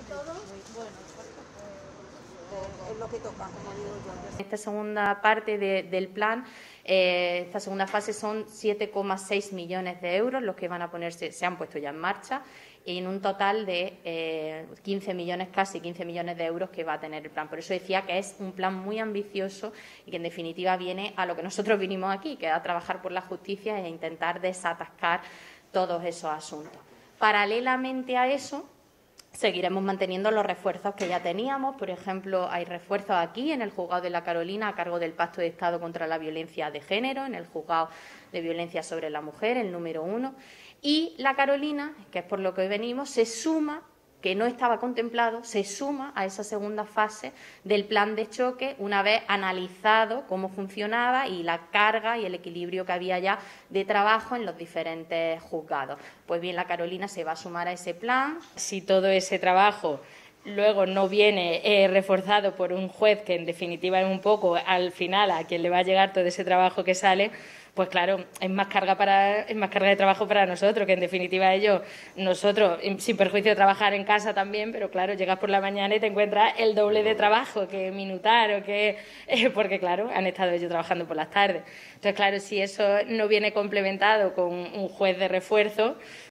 Es lo que toca, como digo yo. Esta segunda parte del plan, esta segunda fase son 7,6 millones de euros los que van a ponerse, se han puesto ya en marcha, en un total de 15 millones, casi 15 millones de euros que va a tener el plan. Por eso decía que es un plan muy ambicioso y que en definitiva viene a lo que nosotros vinimos aquí, que es a trabajar por la justicia e intentar desatascar todos esos asuntos. Paralelamente a eso, seguiremos manteniendo los refuerzos que ya teníamos. Por ejemplo, hay refuerzos aquí en el Juzgado de La Carolina a cargo del Pacto de Estado contra la Violencia de Género, en el Juzgado de Violencia sobre la Mujer, el número 1. Y La Carolina, que es por lo que hoy venimos, se suma, que no estaba contemplado, se suma a esa segunda fase del plan de choque una vez analizado cómo funcionaba y la carga y el equilibrio que había ya de trabajo en los diferentes juzgados. Pues bien, La Carolina se va a sumar a ese plan. Si todo ese trabajo luego no viene reforzado por un juez que en definitiva es un poco al final a quien le va a llegar todo ese trabajo que sale, pues claro, es más carga de trabajo para nosotros, que en definitiva nosotros, sin perjuicio de trabajar en casa también, pero claro, llegas por la mañana y te encuentras el doble de trabajo que minutar o que porque claro, han estado ellos trabajando por las tardes. Entonces, claro, si eso no viene complementado con un juez de refuerzo,